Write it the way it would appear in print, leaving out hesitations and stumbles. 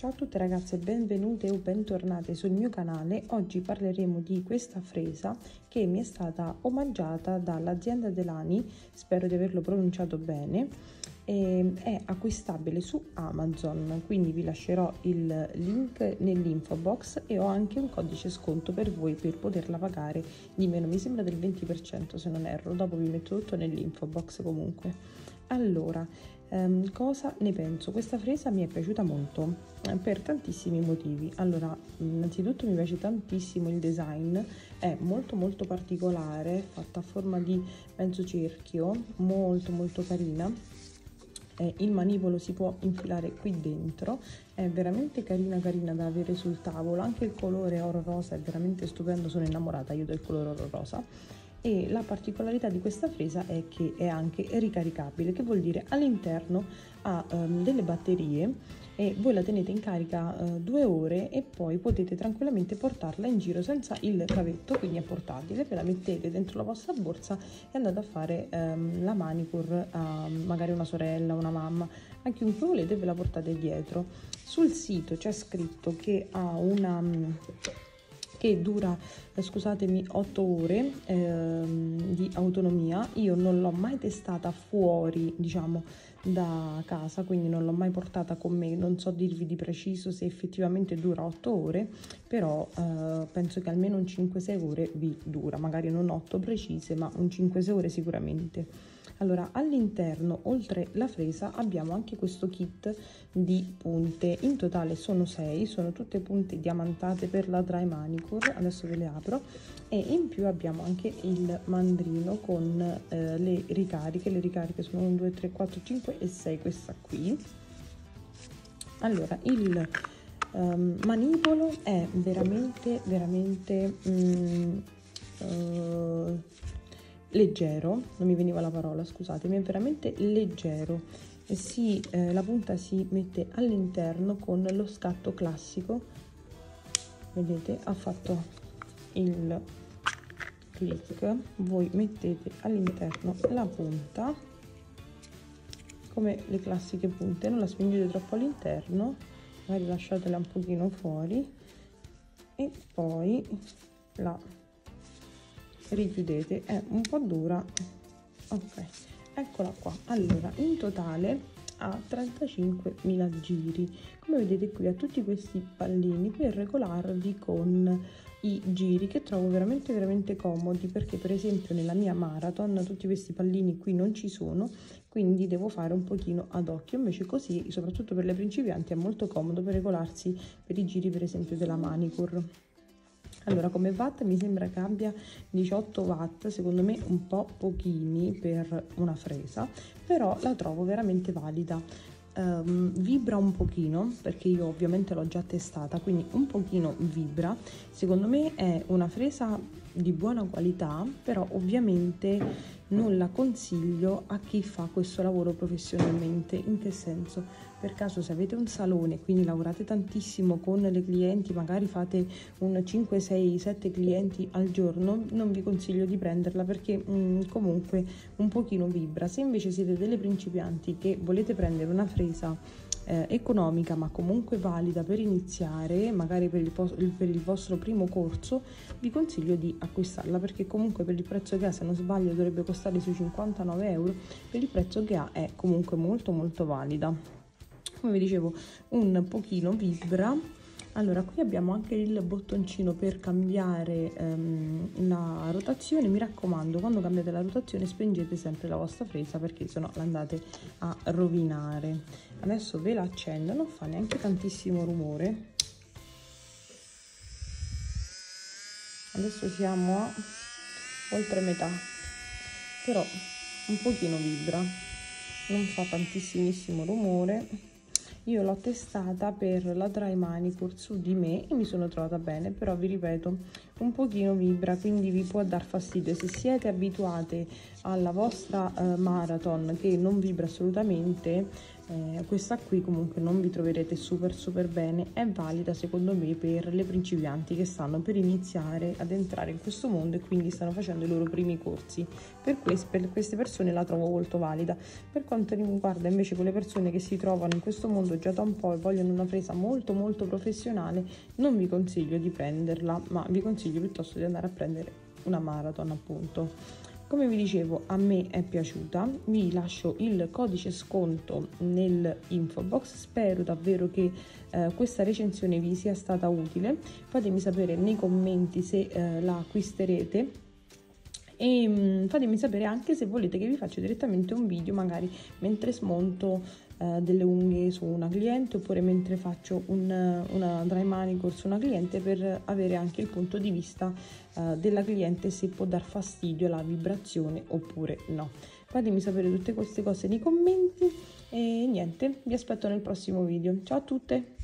Ciao a tutte ragazze, benvenute o bentornate sul mio canale. Oggi parleremo di questa fresa che mi è stata omaggiata dall'azienda Delani, spero di averlo pronunciato bene. È acquistabile su Amazon, quindi vi lascerò il link nell'info box e ho anche un codice sconto per voi per poterla pagare di meno, mi sembra del 20% se non erro, dopo vi metto tutto nell'info box comunque. Allora, cosa ne penso? Questa fresa mi è piaciuta molto per tantissimi motivi. Allora, innanzitutto mi piace tantissimo il design, è molto particolare, fatta a forma di mezzo cerchio, molto carina. Il manipolo si può infilare qui dentro, è veramente carina da avere sul tavolo, anche il colore oro rosa è veramente stupendo, sono innamorata io del colore oro rosa. E la particolarità di questa fresa è che è anche ricaricabile, che vuol dire all'interno ha delle batterie e voi la tenete in carica 2 ore e poi potete tranquillamente portarla in giro senza il cavetto, quindi è portatile, ve la mettete dentro la vostra borsa e andate a fare la manicure a magari una sorella, una mamma, a chiunque volete, ve la portate dietro. Sul sito c'è scritto che ha che dura, scusatemi, 8 ore di autonomia. Io non l'ho mai testata fuori, diciamo, da casa, quindi non l'ho mai portata con me, non so dirvi di preciso se effettivamente dura 8 ore, però penso che almeno un 5-6 ore vi dura, magari non 8 precise, ma un 5-6 ore sicuramente. Allora, all'interno, oltre la fresa, abbiamo anche questo kit di punte. In totale sono 6, sono tutte punte diamantate per la dry manicure. Adesso ve le apro. E in più abbiamo anche il mandrino con le ricariche. Le ricariche sono 1, 2, 3, 4, 5 e 6, questa qui. Allora, il manipolo è veramente leggero, non mi veniva la parola, scusatemi, è veramente leggero. La punta si mette all'interno con lo scatto classico, vedete, ha fatto il click, voi mettete all'interno la punta come le classiche punte, non la spingete troppo all'interno, magari lasciatela un pochino fuori e poi la richiudete. È un po' dura, ok, eccola qua. Allora, in totale ha 35.000 giri, come vedete qui ha tutti questi pallini per regolarvi con i giri, che trovo veramente comodi, perché per esempio nella mia marathon tutti questi pallini qui non ci sono, quindi devo fare un pochino ad occhio, invece così, soprattutto per le principianti, è molto comodo per regolarsi per i giri per esempio della manicure. Allora, come watt mi sembra che abbia 18 watt, secondo me un po' pochini per una fresa, però la trovo veramente valida. Vibra un pochino, perché io ovviamente l'ho già testata, quindi un pochino vibra. Secondo me è una fresa di buona qualità, però ovviamente non la consiglio a chi fa questo lavoro professionalmente. In che senso? Per caso, se avete un salone, quindi lavorate tantissimo con le clienti, magari fate un 5, 6, 7 clienti al giorno, non vi consiglio di prenderla, perché comunque un pochino vibra. Se invece siete delle principianti che volete prendere una fresa economica ma comunque valida per iniziare, magari per il vostro primo corso, vi consiglio di acquistarla, perché comunque per il prezzo che ha, se non sbaglio dovrebbe costare sui 59 euro, per il prezzo che ha è comunque molto valida. Come vi dicevo, un pochino vibra. Allora, qui abbiamo anche il bottoncino per cambiare la rotazione. Mi raccomando, quando cambiate la rotazione spengete sempre la vostra fresa, perché sennò la andate a rovinare. Adesso ve la accendo, non fa neanche tantissimo rumore. Adesso siamo a oltre metà, però un pochino vibra, non fa tantissimissimo rumore. Io l'ho testata per la dry manicure su di me e mi sono trovata bene, però vi ripeto, un pochino vibra, quindi vi può dar fastidio. Se siete abituate alla vostra marathon che non vibra assolutamente, Questa qui comunque non vi troverete super bene, è valida secondo me per le principianti che stanno per iniziare ad entrare in questo mondo e quindi stanno facendo i loro primi corsi. Per queste persone la trovo molto valida. Per quanto riguarda invece quelle persone che si trovano in questo mondo già da un po' e vogliono una presa molto professionale, non vi consiglio di prenderla, ma vi consiglio piuttosto di andare a prendere una marathon, appunto. Come vi dicevo, a me è piaciuta, vi lascio il codice sconto nell'info box, spero davvero che questa recensione vi sia stata utile, fatemi sapere nei commenti se la acquisterete e fatemi sapere anche se volete che vi faccia direttamente un video, magari mentre smonto delle unghie su una cliente oppure mentre faccio una dry manicure su una cliente, per avere anche il punto di vista della cliente, se può dar fastidio la vibrazione oppure no. Fatemi sapere tutte queste cose nei commenti e niente, vi aspetto nel prossimo video. Ciao a tutte!